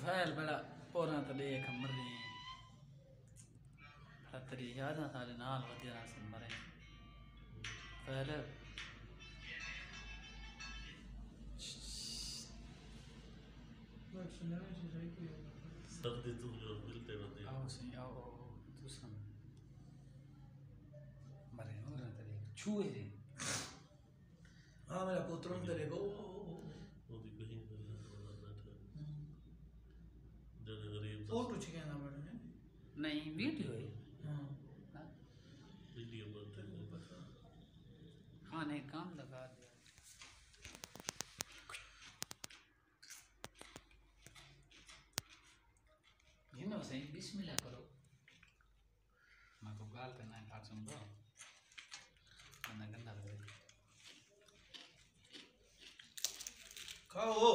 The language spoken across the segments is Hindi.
तुफैल बड़ा पोरा तो देख मरे तेरी याद ना सारे नाल वधिया से मरे फिर सर्दी तुम जो मिलते रहते आओ सही आओ तू सुन मरे हो रहा तेरे छुए रे हाँ मेरा पुत्र तेरे को वो भी कहीं जने गरीब फोटो छिके ना बड़े नहीं वीडियो है हां वीडियो बनते हैं पता हाँ नहीं काम लगा दिया ये ना सही बिस्मिल्लाह करो मैं तो गाल करना है काट सुन दो मैं गंदा लग रहा खाओ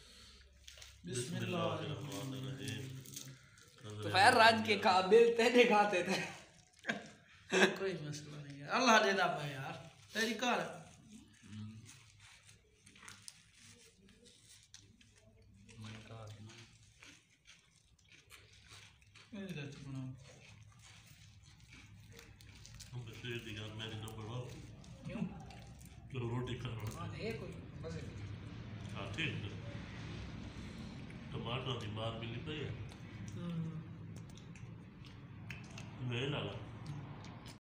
बिस्मिल्लाहिर्रहमानिर्रहीम तो खैर राज के काबिल तेरे खाते थे कोई मसला नहीं है अल्लाह देता है यार तेरी कार हम बच्चे दिखा मेरी नंबर 1 क्यों तो रोटी खा रहा हाँ ये कोई मजे हाँ ठीक है टमाटर की मार मिली पई है मैं लगा